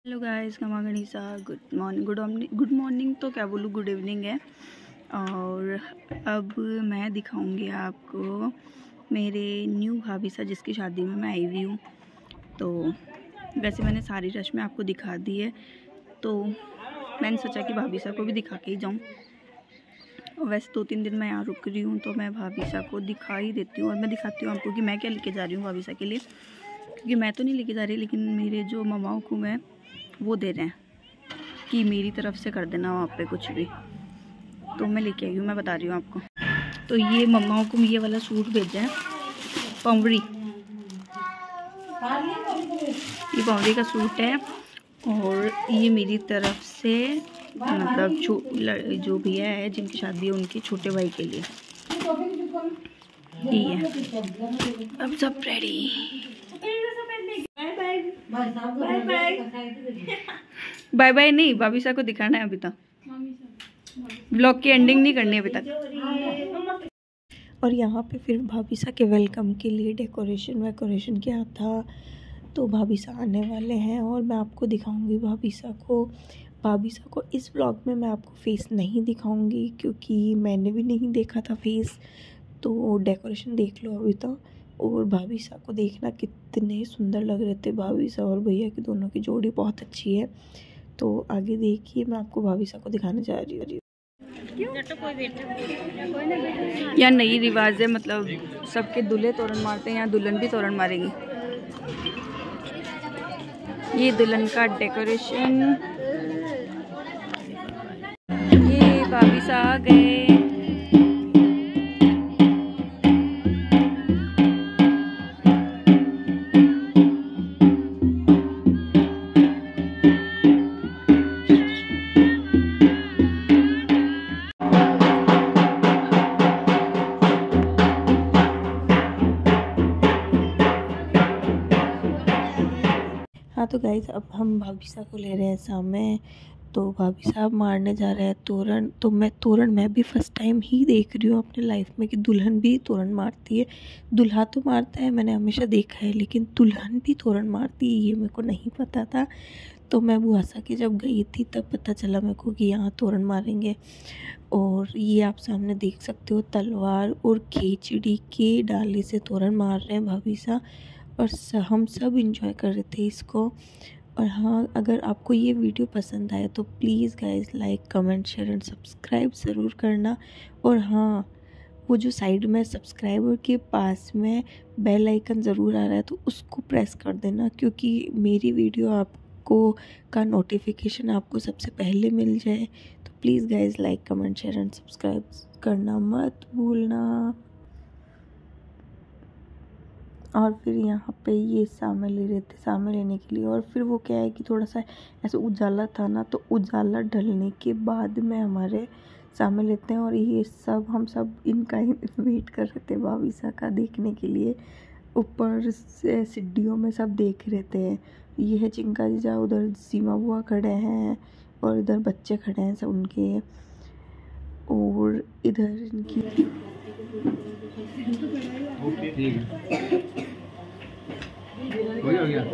Hello guys, खमा गणिसा। Good morning तो क्या बोलूँ, गुड इवनिंग है। और अब मैं दिखाऊंगी आपको मेरे न्यू भाभी सा जिसकी शादी में मैं आई हुई हूँ। तो वैसे मैंने सारी रस्में आपको दिखा दी है, तो मैंने सोचा कि भाभी सा को भी दिखा के ही जाऊँ। और वैसे 2-3 दिन मैं यहाँ रुक रही हूँ, तो मैं भाभी सा को दिखा ही देती हूँ। और मैं दिखाती हूँ आपको कि मैं क्या लेके जा रही हूँ भाभी सा के लिए, क्योंकि मैं तो नहीं लेके जा रही, लेकिन मेरे जो ममाओं को मैं वो दे रहे हैं कि मेरी तरफ से कर देना वहाँ पे कुछ भी। तो मैं लेके आई हूँ, मैं बता रही हूँ आपको। तो ये मम्माओं को ये वाला सूट भेजा है, पौवरी। ये पौवरी का सूट है। और ये मेरी तरफ से मतलब जो भी है जिनकी शादी है उनके छोटे भाई के लिए ये है। अब सब रेडी। बाय बाय नहीं, भाभी सा को दिखाना है अभी तक। ब्लॉग की एंडिंग नहीं करनी अभी तक। और यहाँ पे फिर भाभी सा के वेलकम के लिए डेकोरेशन किया था। तो भाभी सा आने वाले हैं और मैं आपको दिखाऊंगी भाभी सा को इस ब्लॉग में मैं आपको फेस नहीं दिखाऊंगी, क्योंकि मैंने भी नहीं देखा था फेस। तो डेकोरेशन देख लो अभी तो। और भाभी सा को देखना कितने सुंदर लग रहे थे। भाभी सा और भैया की दोनों की जोड़ी बहुत अच्छी है। तो आगे देखिए, मैं आपको भाभी सा को दिखाने जा रही हूँ। यहाँ नई रिवाज है, मतलब सबके दूल्हे तोरण मारते हैं, यहाँ दुल्हन भी तोरण मारेंगी। ये दुल्हन का डेकोरेशन। ये भाभी सा आ गए। हाँ तो गाइस, अब हम भाभी साहब को ले रहे हैं सामने। तो भाभी साहब मारने जा रहे हैं तोरण। तो मैं भी फर्स्ट टाइम ही देख रही हूँ अपने लाइफ में कि दुल्हन भी तोरण मारती है। दूल्हा तो मारता है, मैंने हमेशा देखा है, लेकिन दुल्हन भी तोरण मारती है ये मेरे को नहीं पता था। तो मैं बुआसा की जब गई थी तब पता चला मेरे को कि यहाँ तोरण मारेंगे। और ये आप सामने देख सकते हो, तलवार और खिचड़ी के डाले से तोरण मार रहे हैं भाभी साहब। और हम सब इंजॉय कर रहे थे इसको। और हाँ, अगर आपको ये वीडियो पसंद आए तो please guys like comment share and subscribe ज़रूर करना। और हाँ, वो जो साइड में सब्सक्राइबर के पास में बेल आइकन ज़रूर आ रहा है तो उसको प्रेस कर देना, क्योंकि मेरी वीडियो आपको का नोटिफिकेशन आपको सबसे पहले मिल जाए। तो please guys like comment share and subscribe करना मत भूलना। और फिर यहाँ पे ये सामे ले रहे थे, सामे लेने के लिए। और फिर वो क्या है कि थोड़ा सा ऐसे उजाला था ना, तो उजाला ढलने के बाद में हमारे सामे लेते हैं। और ये सब हम सब इनका ही वेट कर रहे थे भाभी सा का देखने के लिए। ऊपर से सीढ़ियों में सब देख रहे थे। ये है चिंका जीजा, उधर सीमा बुआ खड़े हैं और इधर बच्चे खड़े हैं सब उनके। और इधर इनकी हो गया।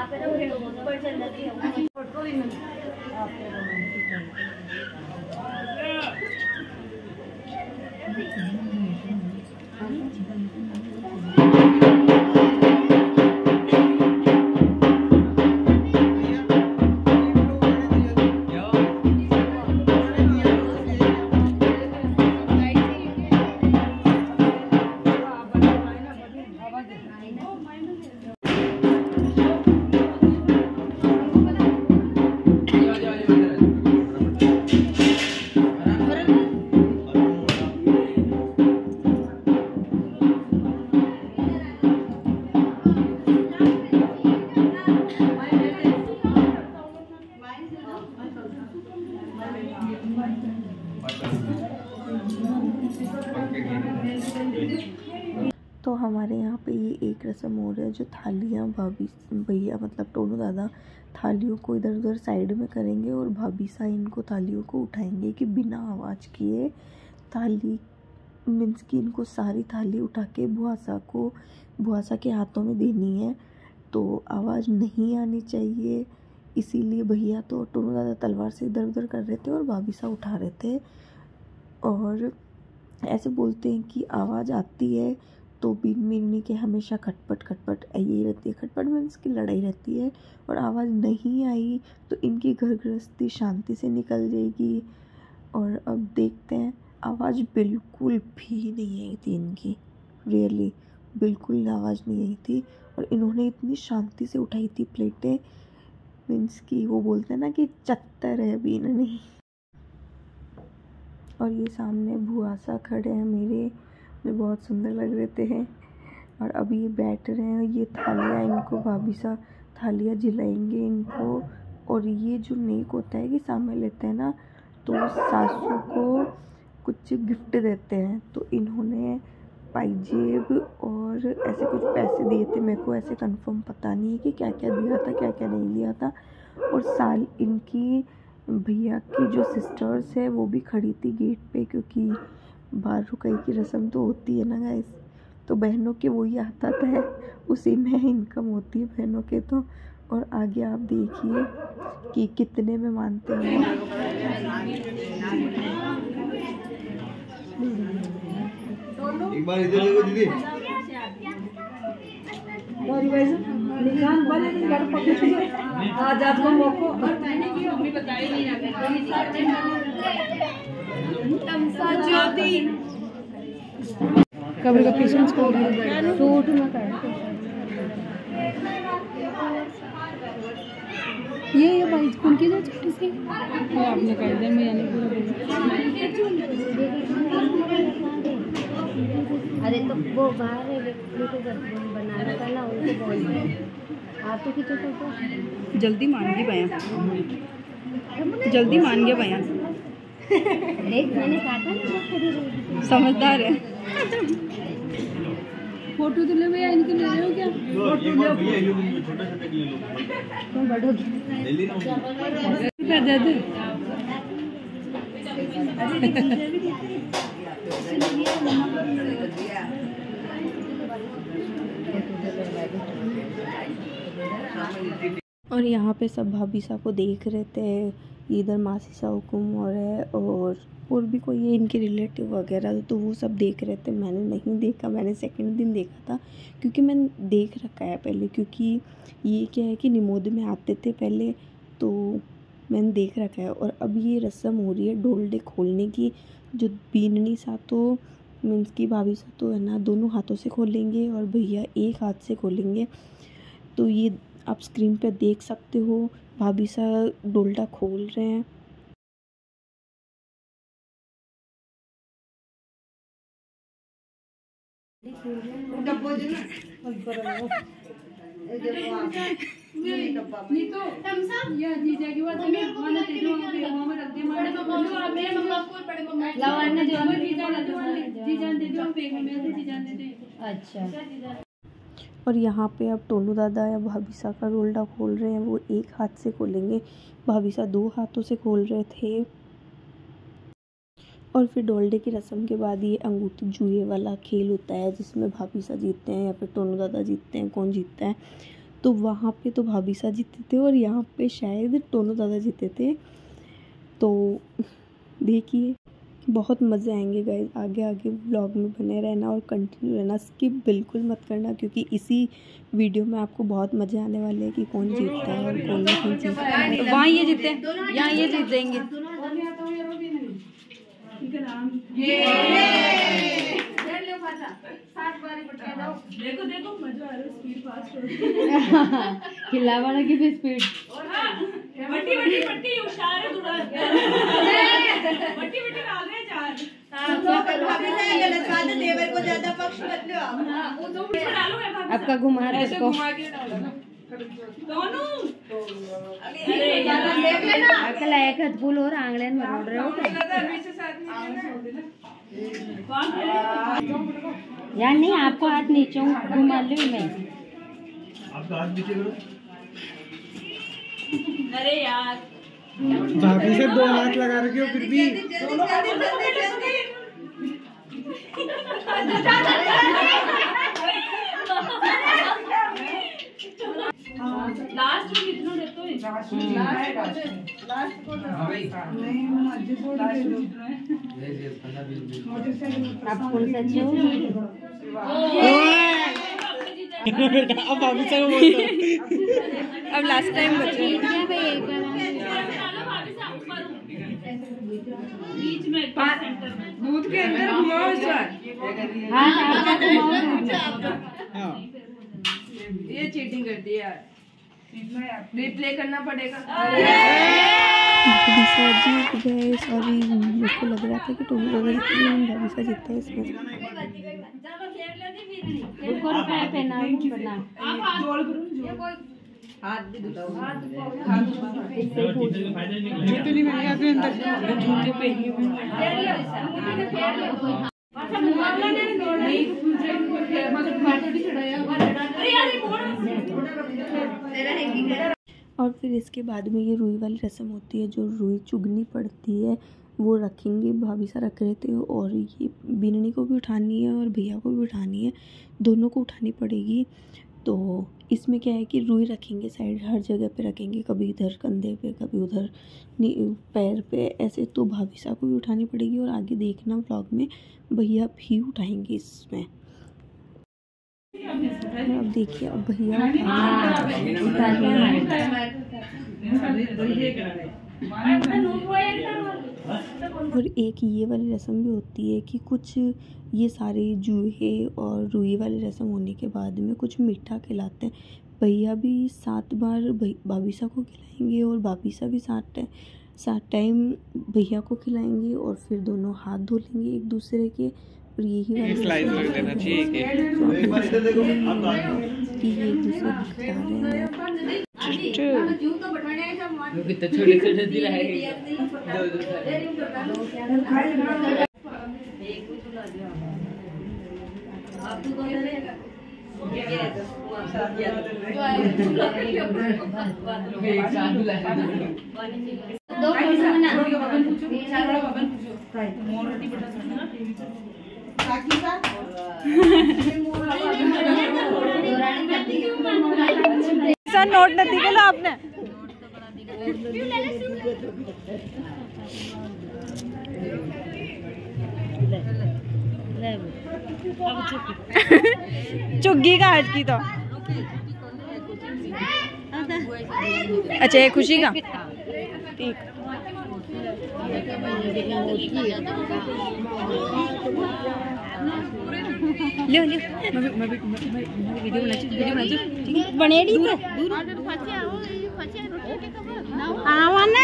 तो हमारे यहाँ पे ये एक रस्म हो रहा है, जो थालियाँ भाभी भैया मतलब टोनू दादा थालियों को इधर उधर साइड में करेंगे और भाभी सा इनको थालियों को उठाएंगे कि बिना आवाज़ किए थाली मीन्स कि इनको सारी थाली उठा के बुआसा के हाथों में देनी है। तो आवाज़ नहीं आनी चाहिए, इसीलिए भैया तो टोनू दादा तलवार से इधर उधर कर रहे थे और भाभी साहब उठा रहे थे। और ऐसे बोलते हैं कि आवाज़ आती है तो बीन के हमेशा खटपट खटपट यही रहती है, खटपट में इसकी लड़ाई रहती है। और आवाज़ नहीं आई तो इनकी घर गृहस्थी शांति से निकल जाएगी। और अब देखते हैं, आवाज़ बिल्कुल भी नहीं आई थी इनकी, रियली बिल्कुल आवाज़ नहीं आई थी। और इन्होंने इतनी शांति से उठाई थी प्लेटें, मीन्स की वो बोलते हैं ना कि चत्तर है बीन नहीं। और ये सामने भुआ सा खड़े हैं मेरे, जो बहुत सुंदर लग रहे थे। और अभी ये बैठ रहे हैं, ये थालियाँ इनको भाभी सा थालियाँ जिलाएंगे इनको। और ये जो नेक होता है कि सामने लेते हैं ना, तो सासू को कुछ गिफ्ट देते हैं। तो इन्होंने पाइजेब और ऐसे कुछ पैसे दिए थे, मेरे को ऐसे कंफर्म पता नहीं है कि क्या क्या दिया था क्या क्या नहीं दिया था। और साल इनकी भैया की जो सिस्टर्स है वो भी खड़ी थी गेट पे, क्योंकि बाहर रुकाई की रस्म तो होती है ना गाइस। तो बहनों के वही आता था, उसी में इनकम होती है बहनों के। तो और आगे आप देखिए कि कितने में मानते हैं। एक बार इधर देखो दीदी। कबर का पेशेंस को सूट में कर ये भाई कौन की जाए छोटी सी आपने कर दिया मैं यानी अरे तो वो बाहर है बनाना था ना, उनको बोल आप तो खींचो फोटो। जल्दी मान गई बयां, जल्दी मान गया बयां। देख मैंने कहा था ना समझदार है। फोटो तो ले भैया, इनके ले रहे हो क्या? छोटा छोटा ले लो, तुम बढ़ोगी ले लेना कर देते। और यहाँ पे सब भाभी साहब को देख रहे थे, इधर मासी साहब हुकुम हो रहा है और भी कोई है इनके रिलेटिव वगैरह, तो वो सब देख रहे थे। मैंने नहीं देखा, मैंने सेकंड दिन देखा था, क्योंकि मैंने देख रखा है पहले, क्योंकि ये क्या है कि निमोद में आते थे पहले, तो मैंने देख रखा है। और अब ये रस्म हो रही है डोलडे खोलने की, जो बीननी सातो मीन्स की भाभी सातो है ना, दोनों हाथों से खोलेंगे और भैया एक हाथ से खोलेंगे। तो ये आप स्क्रीन पे देख सकते हो, भाभी सा डोलडा खोल रहे हैं। अच्छा। और यहाँ पे अब टोनू दादा या भाभी सा का डोलडा खोल रहे हैं, वो एक हाथ से खोलेंगे, भाभी सा 2 हाथों से खोल रहे थे। और फिर डोलडे की रस्म के बाद ये अंगूठी जुए वाला खेल होता है, जिसमें भाभी सा जीतते हैं या फिर टोनू दादा जीतते हैं, कौन जीतता है। तो वहाँ पे तो भाभी सा जीते थे और यहाँ पे शायद टोनू दादा जीते थे। तो देखिए बहुत मज़े आएंगे गाइस, आगे आगे व्लॉग में बने रहना और कंटिन्यू रहना, स्किप बिल्कुल मत करना, क्योंकि इसी वीडियो में आपको बहुत मज़े आने वाले हैं कि कौन जीतता है और कौन नहीं जीतता है। वहाँ ये जीते हैं, यहाँ ये जीत जाएंगे। देखो देखो मजा आ रहा है, स्पीड फास्ट हो खिलावाना की भी स्पीड बट्टी बट्टी बट्टी होशियार है थोड़ा बट्टी बट्टी आ गए चार। गलत बात है, देवर को ज्यादा पक्ष मत लो आप। वो तो डालो है भाभी आपका घुमा ऐसे घुमा के डालो ना दोनों। अरे देख लेना अकल एक हाथ फूल और आंगले में रोड रहे हो यार। नहीं आपको हाथ नीचे घुमा लूँ मैं, आपका हाथ नीचे करो। अरे यार भाभी से 2 हाथ लगा रखे हो फिर भी। लास्ट में कितना देते हो? आप कौन सा अच्छे हो? बेटा अब भाभी से बोलते अब लास्ट टाइम बचे बीच में सेंटर में दूध के अंदर घुमाओ सर। हाँ ये चीटिंग करती है यार, रिप्ले करना पड़ेगा। भाभी जीत गए। सॉरी, मेरे को लग रहा था कि तुम लोग भाभी सा जीतता है इसमें। हाथ भी धुलाओ। जूते नहीं मिलेगा फिर अंदर, जूते पहनी हुई और फिर इसके बाद में ये रुई वाली रस्म होती है, जो रुई चुगनी पड़ती है वो रखेंगे। भाभी सा रख रहे थे और ये बिननी को भी उठानी है और भैया को भी उठानी है, दोनों को उठानी पड़ेगी। तो इसमें क्या है कि रुई रखेंगे साइड, हर जगह पे रखेंगे, कभी इधर कंधे पे, कभी उधर पैर पे, ऐसे। तो भाभी सा को भी उठानी पड़ेगी और आगे देखना व्लॉग में भैया भी उठाएंगे इसमें। अब देखिए, अब भैया और एक ये वाली रस्म भी होती है कि कुछ ये सारे जूहे और रुई वाली रस्म होने के बाद में कुछ मीठा खिलाते हैं। भैया भी 7 बार भाभी सा को खिलाएंगे और भाभी सा भी 7 टाइम भैया को खिलाएंगे और फिर दोनों हाथ धो लेंगे एक दूसरे के। और यही वाली स्लाइस रख देना चाहिए कि ये एक दूसरे को खिला रहे हैं। सर नोट नहीं दिखे लो आपने। चुग्गी का आज की तो अच्छा, ये खुशी का ठीक। लियो लियो, मैं वीडियो बना दी आवा ना।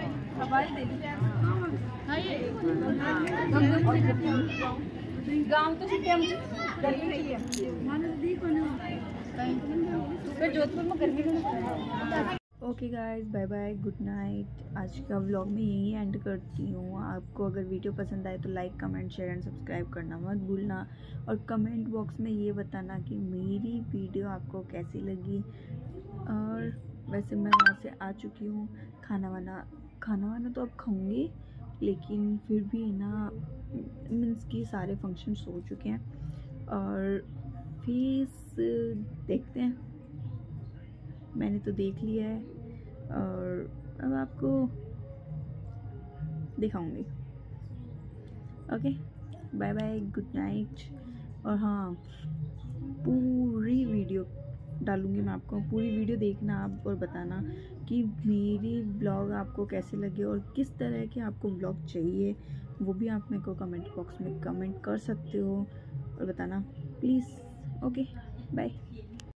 गाँव तो गर्मी नहीं है, जोधपुर में गर्मी नहीं। Okay guys, bye bye, good night. आज का व्लॉग में यही एंड करती हूँ। आपको अगर वीडियो पसंद आए तो like, comment, share and subscribe करना मत भूलना। और कमेंट बॉक्स में ये बताना कि मेरी वीडियो आपको कैसी लगी। और वैसे मैं वहाँ से आ चुकी हूँ। खाना वाना तो अब खाऊंगी, लेकिन फिर भी ना, मीन्स कि सारे फंक्शंस हो चुके हैं और फीस देखते हैं। मैंने तो देख लिया है और अब आपको दिखाऊंगी। Okay, bye bye, good night. और हाँ, पूरी वीडियो डालूंगी मैं आपको, पूरी वीडियो देखना आप और बताना कि मेरी ब्लॉग आपको कैसे लगे और किस तरह के आपको ब्लॉग चाहिए। वो भी आप मेरे को कमेंट बॉक्स में कमेंट कर सकते हो और बताना प्लीज़। Okay, bye.